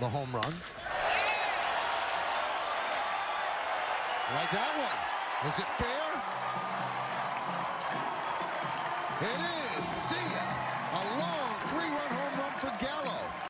the home run. Like that one. Is it fair? It is.